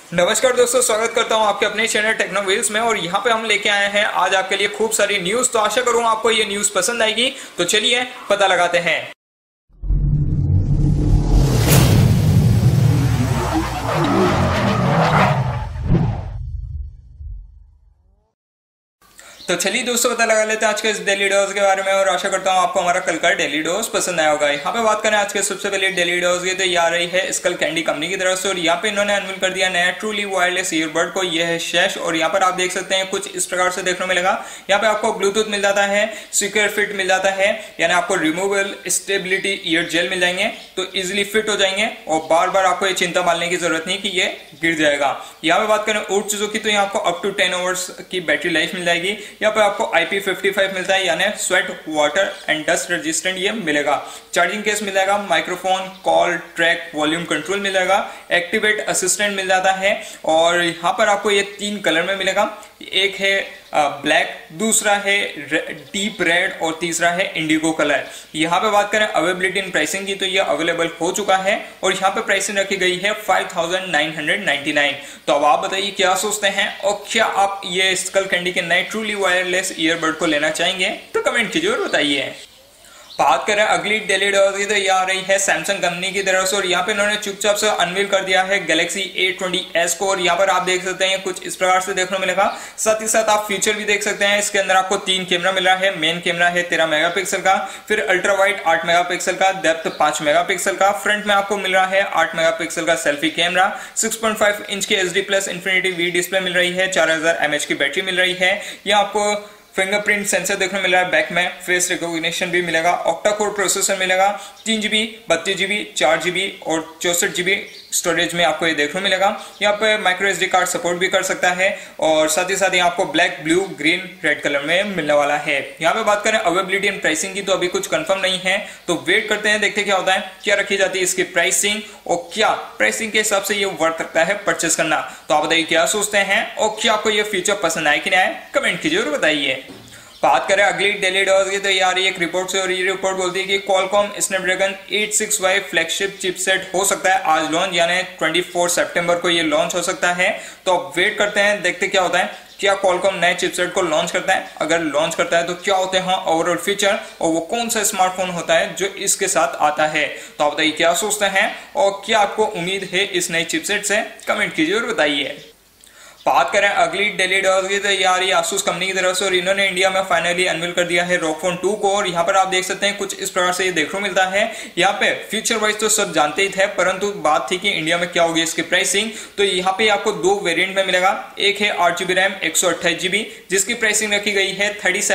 नमस्कार दोस्तों, स्वागत करता हूं आपके अपने चैनल टेक्नो व्हील्स में। और यहां पे हम लेके आए हैं आज आपके लिए खूब सारी न्यूज। तो आशा करूंगा आपको ये न्यूज पसंद आएगी। तो चलिए पता लगाते हैं। तो चलिए दोस्तों पता लगा लेते हैं आज के इस डेली डोज के बारे में। और आशा करता हूं आपको हमारा कल का डेली डोज पसंद आया होगा। यहाँ पे बात करें आज के सबसे पहले डेली डोज की, तो ये आ रही है स्कल कैंडी कंपनी की तरफ से। और यहाँ पे इन्होंने अनवील कर दिया नया ट्रूली वायरलेस ईयरबड को। यह है शैश। और यहाँ पर आप देख सकते हैं कुछ इस प्रकार से देखने को मिलेगा। यहाँ पे आपको ब्लूटूथ मिल जाता है, सिक्योर फिट मिल जाता है, यानी आपको रिमूवेबल स्टेबिलिटी ईयर जेल मिल जाएंगे, तो इजिली फिट हो जाएंगे और बार बार आपको ये चिंता मानने की जरूरत नहीं कि ये गिर जाएगा। यहाँ पे बात करें और चीजों की, तो यहाँ आपको अप टू 10 आवर्स की बैटरी लाइफ मिल जाएगी। यहाँ पे आपको IP55 मिलता है, यानी sweat water and dust resistant ये मिलेगा। चार्जिंग केस मिल जाएगा, microphone, call, track, volume control मिल जाएगा, एक्टिवेट असिस्टेंट मिल जाता है। और यहाँ पर आपको ये 3 कलर में मिलेगा। एक है ब्लैक, दूसरा है डीप रेड और तीसरा है इंडिगो कलर। यहाँ पे बात करें अवेलेबिलिटी एंड प्राइसिंग की, तो ये अवेलेबल हो चुका है और यहाँ पे प्राइसिंग रखी गई है 5999। तो अब आप बताइए क्या सोचते हैं और क्या आप ये स्कल कैंडी के नए ट्रूली वायरलेस ईयरबड को लेना चाहेंगे? तो कमेंट कीजिए और बताइए। बात करें अगली डेली डोज की, तो ये आ रही है सैमसंग कंपनी की तरफ से। और यहाँ पे इन्होंने चुपचाप से अनवील कर दिया है गैलेक्सी A20s को। और यहाँ पर आप देख सकते हैं कुछ इस प्रकार से देखने को मिलेगा। साथ ही साथ आप फीचर भी देख सकते हैं। इसके अंदर आपको 3 कैमरा मिल रहा है। मेन कैमरा है 13 मेगापिक्सल का, फिर अल्ट्रा वाइड 8 मेगापिक्सल का, डेप्थ 5 मेगापिक्सल का। फ्रंट में आपको मिल रहा है 8 मेगापिक्सल का सेल्फी कैमरा, 6.5 इंच की HD+ इंफिनिटी V डिस्प्ले मिल रही है, 4000 mAh की बैटरी मिल रही है। यह आपको फिंगरप्रिंट सेंसर देखने मिल रहा है बैक में, फेस रिकॉग्निशन भी मिलेगा, ऑक्टा कोर प्रोसेसर मिलेगा, 3GB, 32GB, 4GB और 64GB स्टोरेज में आपको ये देखने मिलेगा। यहाँ पे माइक्रो SD कार्ड सपोर्ट भी कर सकता है और साथ ही साथ यहाँ आपको black, blue, green, red colour में मिलने वाला है। यहाँ पे बात करें अवेलेबिलिटी एंड प्राइसिंग की, तो अभी कुछ कंफर्म नहीं है, तो वेट करते हैं, देखते क्या होता है, क्या रखी जाती है इसकी प्राइसिंग और क्या प्राइसिंग के हिसाब से ये वर्थ रखता है परचेस करना। तो आप बताइए क्या सोचते हैं और क्या आपको ये फीचर पसंद आए कि नहीं आए? कमेंट कीजिए और बताइए। बात करें अगली डेली डोज की, तो ये आ रही है एक रिपोर्ट से। और ये रिपोर्ट बोलती है कि क्वालकॉम स्नैपड्रैगन 865 फ्लैगशिप चिपसेट हो सकता है आज लॉन्च, यानी 24 सितंबर को ये लॉन्च हो सकता है। तो अब वेट करते हैं, देखते क्या होता है, क्या क्वालकॉम नए चिपसेट को लॉन्च करता है। अगर लॉन्च करता है तो क्या होते हैं ओवरऑल फीचर और वो कौन सा स्मार्टफोन होता है जो इसके साथ आता है। तो आप बताइए क्या सोचते हैं और क्या आपको उम्मीद है इस नए चिपसेट से? कमेंट कीजिए और बताइए। बात करें अगली डेली डोज की, तो ये आ रही है Asus कंपनी की तरफ से। और इन्होंने इंडिया में फाइनली अनवील कर दिया है ROG Phone 2 को। और यहाँ पर आप देख सकते हैं कुछ इस प्रकार से ये देखने को मिलता है। यहाँ पे फीचर वाइज तो सब जानते ही थे, परंतु बात थी कि इंडिया में क्या होगी इसकी प्राइसिंग। तो यहाँ पे आपको 2 वेरिएंट में मिलेगा। एक है 8GB रैम 128GB, जिसकी प्राइसिंग रखी गई है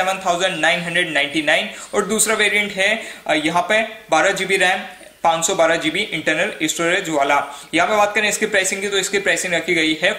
37,999। और दूसरा वेरियंट है यहाँ पे 12GB RAM 512GB internal storage वाला। यहाँ पे बात करें इसकी प्राइसिंग की, तो इसकी प्राइसिंग रखी गई है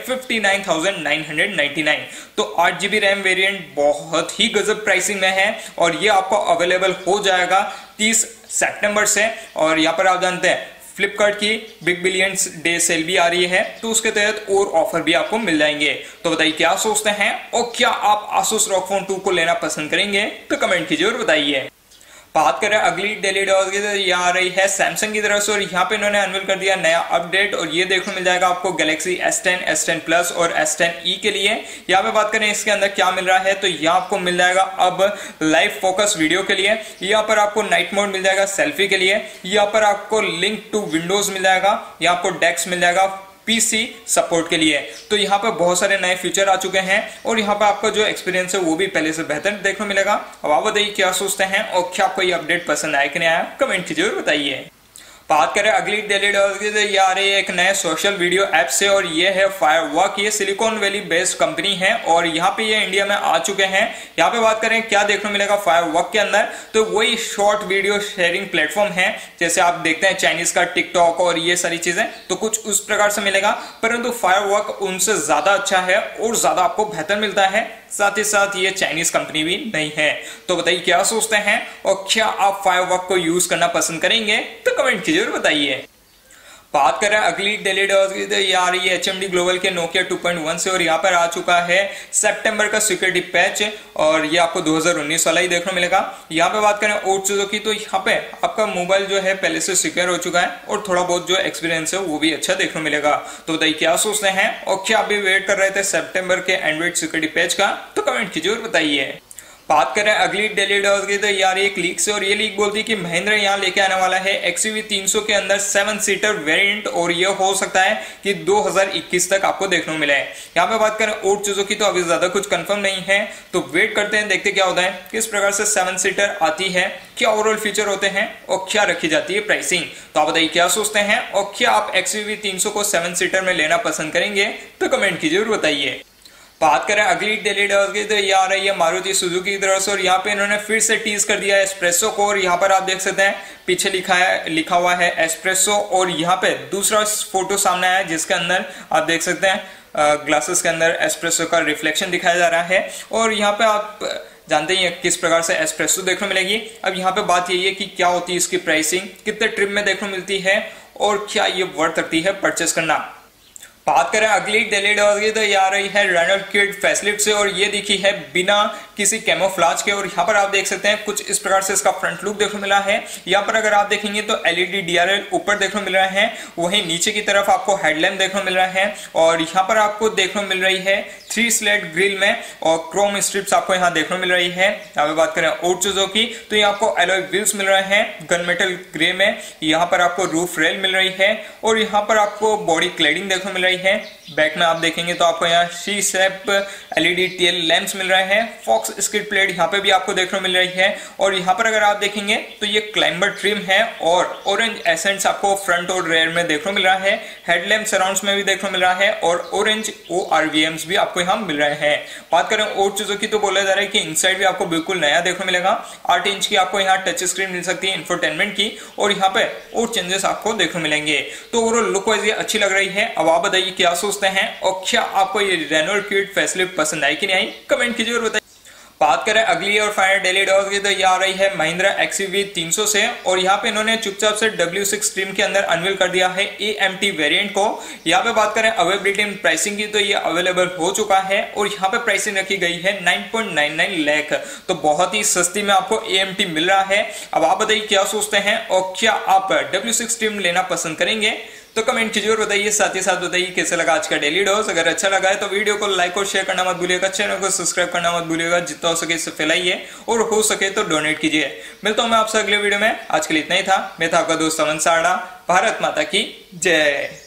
59,999। तो 8GB रैम वेरिएंट बहुत ही गजब प्राइसिंग में है और ये आपको अवेलेबल हो जाएगा 30 सितंबर से। और यहाँ पर आप जानते हैं फ्लिपकार्ट की बिग बिलियंस डे सेल भी आ रही है, तो उसके तहत और ऑफर भी आपको मिल जाएंगे। तो बताइए क्या सोचते हैं और क्या आप Asus ROG Phone 2 को लेना पसंद करेंगे? तो कमेंट कीजिए और बताइए। बात करें अगली डेली डोज की, तो ये आ रही है सैमसंग की तरफ से। और यहाँ पे इन्होंने अनवील कर दिया नया अपडेट और ये देखने मिल जाएगा आपको गैलेक्सी S10, S10 Plus और S10e के लिए। यहाँ पे बात करें इसके अंदर क्या मिल रहा है, तो यहाँ आपको मिल जाएगा अब लाइव फोकस वीडियो के लिए। यहाँ पर आपको नाइट मोड मिल जाएगा सेल्फी के लिए। यहाँ पर आपको लिंक टू विंडोज मिल जाएगा। यहाँ आपको डेस्क मिल जाएगा PC सपोर्ट के लिए। तो यहाँ पर बहुत सारे नए फीचर आ चुके हैं और यहाँ पर आपका जो एक्सपीरियंस है वो भी पहले से बेहतर देखने मिलेगा। अब आप बताइए क्या सोचते हैं और क्या आपको ये अपडेट पसंद आया कि नहीं आया? कमेंट कीजिए और बताइए। बात करें अगली डेली डोज की, तो ये आ रही है एक नए सोशल वीडियो ऐप से और ये है फायरवॉक। ये सिलिकॉन वैली बेस्ड कंपनी है और यहाँ पे ये इंडिया में आ चुके हैं। यहाँ पे बात करें क्या देखने मिलेगा फायरवॉक के अंदर, तो वही शॉर्ट वीडियो शेयरिंग प्लेटफॉर्म है, जैसे आप देखते हैं चाइनीज का टिकटॉक और ये सारी चीजें, तो कुछ उस प्रकार से मिलेगा। परंतु फायरवॉक उनसे ज्यादा अच्छा है और ज्यादा आपको बेहतर मिलता है। साथ ही साथ ये चाइनीज कंपनी भी नहीं है। तो बताइए क्या सोचते हैं और क्या आप फायरवॉक को यूज करना पसंद करेंगे? तो कमेंट कीजिए और बताइए। बात करें अगली डेली डॉज की तो ये आ रही है HMD ग्लोबल के नोकिया 2.1 से और यहाँ पर आ चुका है सितंबर का सिक्योरिटी पैच और ये आपको 2019 वाला ही देखने को मिलेगा। यहाँ पे बात करें और चीजों की तो यहाँ पे आपका मोबाइल जो है पहले से सिक्योर हो चुका है और थोड़ा बहुत जो एक्सपीरियंस है वो भी अच्छा देखने को मिलेगा। तो बताइए क्या सोचते हैं और क्या आप भी वेट कर रहे थे सितंबर के एंड्रॉइड सिक्योरिटी पैच का, तो कमेंट कीजिए और बताइए। बात करें अगली डेली डॉज की तो यार एक लीक से और ये लीक बोलती है कि महिंद्रा यहाँ लेके आने वाला है XUV 300 के अंदर 7 सीटर वेरिएंट और ये हो सकता है कि 2021 तक आपको देखने को मिले। यहाँ पे बात करें और चीजों की तो अभी ज्यादा कुछ कंफर्म नहीं है, तो वेट करते हैं, देखते क्या होता है, किस प्रकार से 7 सीटर आती है, क्या ओवरऑल फीचर होते हैं और क्या रखी जाती है प्राइसिंग। तो आप बताइए क्या सोचते हैं और क्या आप XUV 300 को 7 सीटर में लेना पसंद करेंगे, तो कमेंट कीजिए और बताइए। बात करें अगली डेली डॉज की तो ये आ रही है मारुति सुजुकी की तरफ से और यहाँ पे इन्होंने फिर से टीज कर दिया है एस्प्रेसो को और यहाँ पर आप देख सकते हैं पीछे लिखा हुआ है एस्प्रेसो और यहाँ पे दूसरा फोटो सामने आया जिसके अंदर आप देख सकते हैं ग्लासेस के अंदर एस्प्रेसो का रिफ्लेक्शन दिखाया जा रहा है और यहाँ पे आप जानते ही हैं किस प्रकार से एस्प्रेसो देखने को मिलेगी। अब यहाँ पे बात यही है कि क्या होती है इसकी प्राइसिंग, कितने ट्रिप में देखने को मिलती है और क्या ये वर्थ रखती है परचेस करना। बात करें अगली डेली डॉज की तो ये आ रही है रेनॉल्ट क्विड फेसलिफ्ट से और ये दिखी है बिना किसी कैमोफ्लाज के और यहाँ पर आप देख सकते हैं कुछ इस प्रकार से इसका फ्रंट लुक देखने को मिला है। यहाँ पर अगर आप देखेंगे तो LED DRL ऊपर देखने को मिल रहा है, वहीं नीचे की तरफ आपको हेडलैम्प देखने को मिल रहा है और यहाँ पर आपको देखने को मिल रही है 3 स्लेट ग्रिल में और क्रोम स्ट्रिप्स आपको यहाँ देखने को मिल रही है। यहाँ पे बात करें और चीजों की तो यहाँ आपको एलॉय व्हील्स मिल रहे हैं गन मेटल ग्रे में, यहाँ पर आपको रूफ रेल मिल रही है और यहाँ पर आपको बॉडी क्लैडिंग देखने को मिल रही है। बैक में आप देखेंगे तो आपको यहाँ शी शेप LED टेल लैंप्स मिल रहे हैं, फॉक्स स्किड प्लेट यहाँ पे भी आपको देखने को मिल रही है और यहाँ पर अगर आप देखेंगे तो ये क्लाइंबर ट्रिम है और ऑरेंज एसेंट्स आपको फ्रंट और रेयर में देखने को मिल रहा है, हेडलैम्प सराउंड्स में भी देखने को मिल रहा है और ऑरेंज ORVMs भी आपको यहाँ मिल रहे हैं। बात करें और चीजों की तो बोला जा रहा है कि इनसाइड भी आपको बिल्कुल नया देखने को मिलेगा, 8 इंच की आपको यहाँ टच स्क्रीन मिल सकती है इंफोटेनमेंट की और यहाँ पे और चेंजेस आपको देखने को मिलेंगे। तो ओवरऑल लुक वाइज ये अच्छी लग रही है। अब आप बताइए क्या सोचते हैं और क्या आपको ये रेनॉल्ट क्विड फेसलिफ्ट पसंद आई कि नहीं आई, कमेंट कीजिए और बताइए। बात करें अगली और फाइनल डेली डॉज की तो ये आ रही है महिंद्रा XUV 300 से और यहाँ पे इन्होंने चुपचाप से W6 ट्रिम के अंदर अनवील कर दिया है AMT वेरिएंट को। यहाँ पे बात करें अवेलेबिलिटी एंड प्राइसिंग की तो ये अवेलेबल हो चुका है और यहाँ पे प्राइसिंग रखी गई है 9.99 लाख, तो बहुत ही सस्ती में आपको AMT मिल रहा है। अब आप बताइए क्या सोचते हैं और क्या आप W6 ट्रिम लेना पसंद करेंगे, तो कमेंट कीजिए और बताइए। साथ ही साथ बताइए कैसे लगा आज का डेली डोज। अगर अच्छा लगा है तो वीडियो को लाइक और शेयर करना मत भूलिएगा, चैनल को सब्सक्राइब करना मत भूलिएगा, जितना हो सके इसे फैलाइए और हो सके तो डोनेट कीजिए। मिलता हूं मैं आपसे अगले वीडियो में, आज के लिए इतना ही था। मैं था आपका दोस्त अमन साड़ा। भारत माता की जय।